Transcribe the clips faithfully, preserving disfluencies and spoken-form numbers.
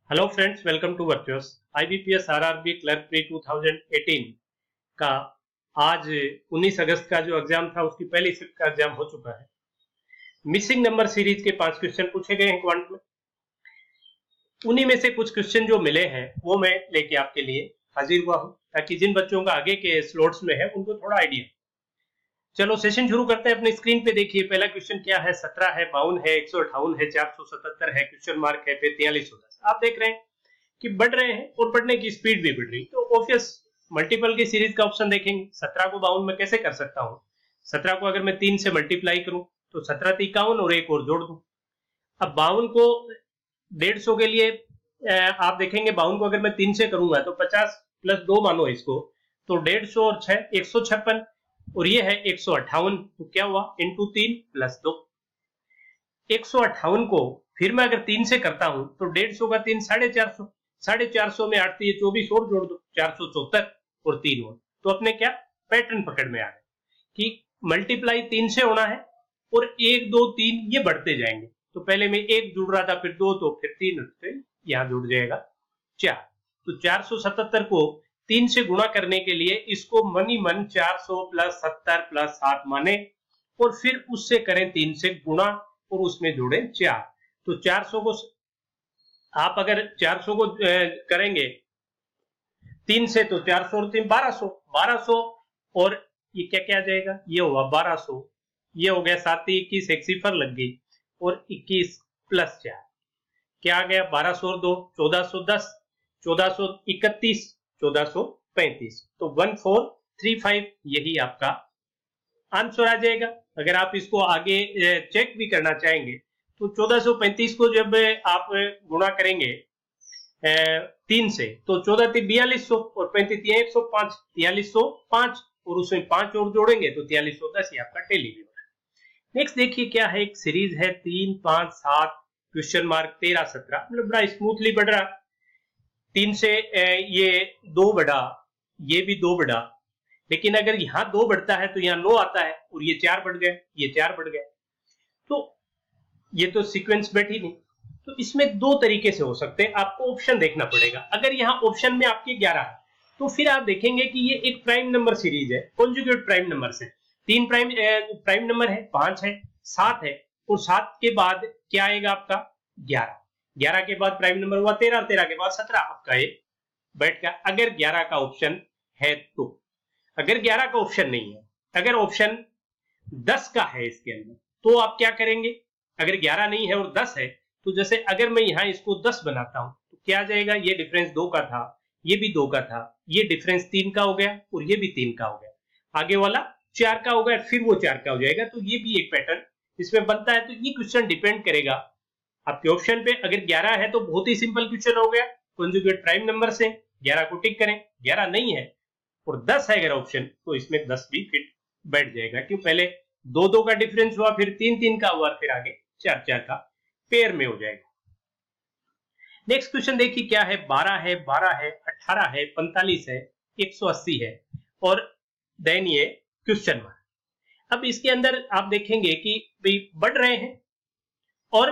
Hello friends, welcome to virtuous. IBPS RRB clerk pre दो हज़ार अठारह का आज उन्नीस अगस्त का जो एग्जाम था उसकी पहली शिफ्ट का एग्जाम हो चुका है। मिसिंग नंबर सीरीज के पांच क्वेश्चन पूछे गए हैं क्वांट में। उन्हीं में से कुछ क्वेश्चन जो मिले हैं वो मैं लेके आपके लिए हाजिर हुआ हूं, ताकि जिन बच्चों का आगे के स्लॉट्स में है उनको थोड़ा आइडिया। चलो सेशन शुरू करते हैं। अपनी स्क्रीन पे देखिए, पहला क्वेश्चन क्या है। सत्रह है, बावन है, एक सौ अट्ठावन है, चार सौ सतहत्तर है, क्वेश्चन मार्क है, फिर तैयालीस सौ दस। आप देख रहे हैं कि बढ़ रहे हैं और बढ़ने की स्पीड भी बढ़ रही है। तो ऑब्वियस मल्टीपल की सीरीज का ऑप्शन देखेंगे। सत्रह को बावन में कैसे कर सकता हूं। सत्रह को अगर मैं तीन से मल्टीप्लाई करूं तो सत्रह इक्यावन और एक और जोड़ दूं। अब बावन को डेढ़ सौ के लिए आप देखेंगे, बावन को अगर मैं तीन से करूंगा तो पचास प्लस दो मानो इसको, तो डेढ़ सौ और छह एक सौ छप्पन, और ये है एक सौ अट्ठावन। तो क्या हुआ, इंटू तीन प्लस दो। एक सौ अट्ठावन को फिर मैं अगर तीन से करता हूं तो डेढ़ सौ का तीन साढ़े चार सौ, साढ़े चार सौ में आठ चौबीस और जोड़ दो, चार सौ चौहत्तर और तीन और। तो अपने क्या पैटर्न पकड़ में आ गए कि मल्टीप्लाई तीन से होना है और एक दो तीन ये बढ़ते जाएंगे। तो पहले में एक जुड़ रहा था, फिर दो, तो फिर तीन, फिर यहां जुड़ जाएगा चार। तो चार सौ सतहत्तर को तीन से गुणा करने के लिए इसको मनी मन चार सौ प्लस सत्तर प्लस सात माने और फिर उससे करें तीन से गुणा और उसमें जोड़े चार। तो चार सौ को आप अगर चार सौ को करेंगे तीन से तो चार सौ और तीन बारह सौ, बारह सौ और ये क्या क्या आ जाएगा, ये हुआ बारह सौ, ये हो गया सात इक्कीस, एक सिफर लग गई और इक्कीस प्लस चार क्या आ गया, बारह सौ और दो चौदह सौ दस, चौदह सौ इकतीस, चौदह सौ पैंतीस। तो वन फोर थ्री फाइव यही आपका आंसर आ जाएगा। अगर आप इसको आगे चेक भी करना चाहेंगे तो चौदह सौ पैंतीस को जब आप गुणा करेंगे तीन से तो चौदह तीन बयालीस सौ और पैंतीस एक सौ पांच, तियालीस सौ पांच और उसमें पांच और जोड़ेंगे तो तियालीस सौ दस। ये आपका टेली भी होगा। नेक्स्ट देखिए क्या है, एक सीरीज है तीन पांच सात क्वेश्चन मार्क तेरह सत्रह, मतलब बड़ा स्मूथली बढ़ रहा। तीन से ये दो बढ़ा, ये भी दो बढ़ा, लेकिन अगर यहां दो बढ़ता है तो यहां नौ आता है और ये चार बढ़ गए, ये चार बढ़ गए, तो ये तो सीक्वेंस बैठी नहीं। तो इसमें दो तरीके से हो सकते हैं, आपको ऑप्शन देखना पड़ेगा। अगर यहाँ ऑप्शन में आपके ग्यारह है तो फिर आप देखेंगे कि ये एक प्राइम नंबर सीरीज है, कॉन्जुगेट प्राइम नंबर से। तीन प्राइम प्राइम नंबर है, पांच है, सात है, और सात के बाद क्या आएगा आपका ग्यारह, ग्यारह के बाद प्राइम नंबर हुआ तेरह, तेरह के बाद सत्रह, आपका ये बैठ गया। अगर ग्यारह का ऑप्शन है तो, अगर ग्यारह का ऑप्शन नहीं है, अगर ऑप्शन दस का है इसके अंदर, तो आप क्या करेंगे। अगर ग्यारह नहीं है और दस है तो जैसे अगर मैं यहां इसको दस बनाता हूं तो क्या आ जाएगा, ये डिफरेंस दो का था, ये भी दो का था, ये डिफरेंस तीन का हो गया और ये भी तीन का हो गया, आगे वाला चार का हो गया, फिर वो चार का हो जाएगा। तो ये भी एक पैटर्न इसमें बनता है। तो ये क्वेश्चन डिपेंड करेगा आपके ऑप्शन पे। अगर ग्यारह है तो बहुत ही सिंपल क्वेश्चन हो गया, कॉन्जुगेट प्राइम नंबर से ग्यारह को टिक करें। ग्यारह नहीं है और दस है अगर ऑप्शन, तो इसमें दस भी फिट बैठ जाएगा, क्यों पहले दो दो का डिफरेंस हुआ, फिर तीन तीन का हुआ, फिर आगे चार चार का पेयर में हो जाएगा। नेक्स्ट क्वेश्चन देखिए क्या है, बारह है, बारह है, अठारह है, पैंतालीस है, एक सौ अस्सी है और देन ये क्वेश्चन मार्क। अब इसके अंदर आप देखेंगे कि भाई बढ़ रहे हैं और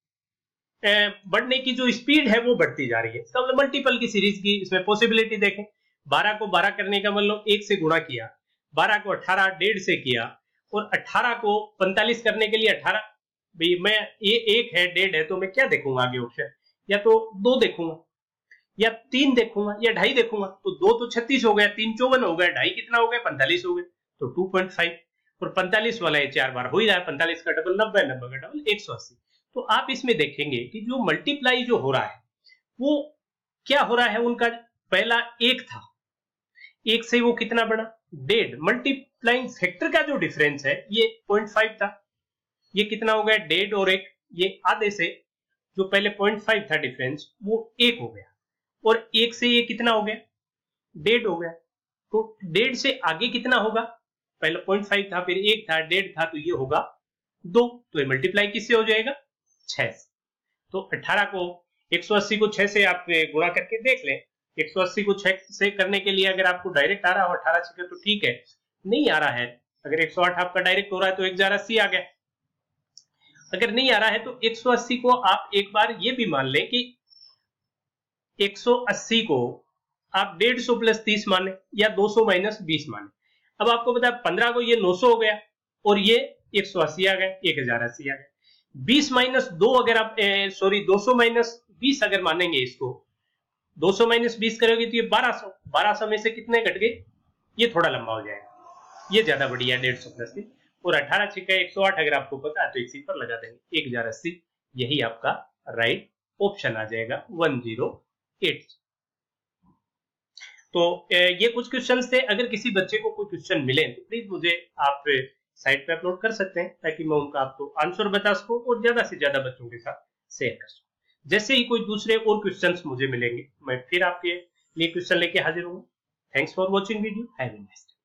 बढ़ने की जो स्पीड है वो बढ़ती जा रही है। इसका मतलब मल्टीपल की सीरीज की इसमें पॉसिबिलिटी देखें। बारह को बारह करने का मतलब एक से गुणा किया, बारह को अठारह डेढ़ से किया, और अठारह को पैंतालीस करने के लिए अठारह, भाई मैं ये एक है डेढ़ है तो मैं क्या देखूंगा आगे ऑप्शन, या तो दो देखूंगा या तीन देखूंगा या ढाई देखूंगा। तो दो तो छत्तीस हो गया, तीन चौवन हो गया, ढाई कितना हो गया पैंतालीस हो गया, तो टू पॉइंट फाइव, और पैंतालीस वाला ये चार बार हो ही रहा है, पैंतालीस का डबल नब्बे, नब्बे का डबल एक सौ अस्सी। तो आप इसमें देखेंगे कि जो मल्टीप्लाई जो हो रहा है वो क्या हो रहा है, उनका पहला एक था, एक से वो कितना बड़ा डेढ़, मल्टीप्लाइंग फैक्टर का जो डिफरेंस है ये पॉइंट फाइव था, ये कितना हो गया डेढ़, और एक ये आधे से जो पहले पॉइंट फाइव था डिफरेंस वो एक हो गया, और एक से ये कितना हो गया डेढ़ हो गया। तो डेढ़ से आगे कितना होगा, पहले पॉइंट फाइव था, फिर एक था, डेढ़ था, तो ये होगा दो, तो ये मल्टीप्लाई किससे हो जाएगा छह से। तो अठारह को एक सौ अस्सी को छह से आप गुणा करके देख लें। एक सौ अस्सी को छह से करने के लिए अगर आपको डायरेक्ट आ रहा हो अठारह से तो ठीक है, नहीं आ रहा है, अगर एक सौ आठ आपका डायरेक्ट हो रहा है तो एक हजार अस्सी आ गया। अगर नहीं आ रहा है तो एक सौ अस्सी को आप एक बार ये भी मान लें कि एक सौ अस्सी को आप डेढ़ सौ प्लस तीस माने या दो सौ माइनस बीस माने। अब आपको पता है पंद्रह को ये नौ सौ हो गया और ये एक सौ अस्सी आ गया, एक हजार अस्सी आ गया। बीस माइनस दो अगर आप सॉरी दो सौ माइनस बीस अगर मानेंगे इसको, दो सौ माइनस बीस करोगे तो ये बारह सौ, बारह सौ में से कितने घट गए, ये थोड़ा लंबा हो जाएगा, ये ज्यादा बढ़िया डेढ़ सौ प्लस तीस। और अठारह छिक्का एक सौ आठ अगर आपको पता है तो एक पर लगा देंगे, एक हजार अस्सी, यही आपका राइट ऑप्शन आ जाएगा वन जीरो एट। तो ये कुछ क्वेश्चंस थे। अगर किसी बच्चे को कोई क्वेश्चन मिले तो प्लीज मुझे आप साइट पे अपलोड कर सकते हैं ताकि मैं उनका आपको आंसर बता सकूं और ज्यादा से ज्यादा बच्चों के साथ शेयर कर सकूं। जैसे ही कोई दूसरे और क्वेश्चंस मुझे मिलेंगे मैं फिर आपके लिए क्वेश्चन लेके हाजिर हूँ। Thanks for watching video, have a nice day.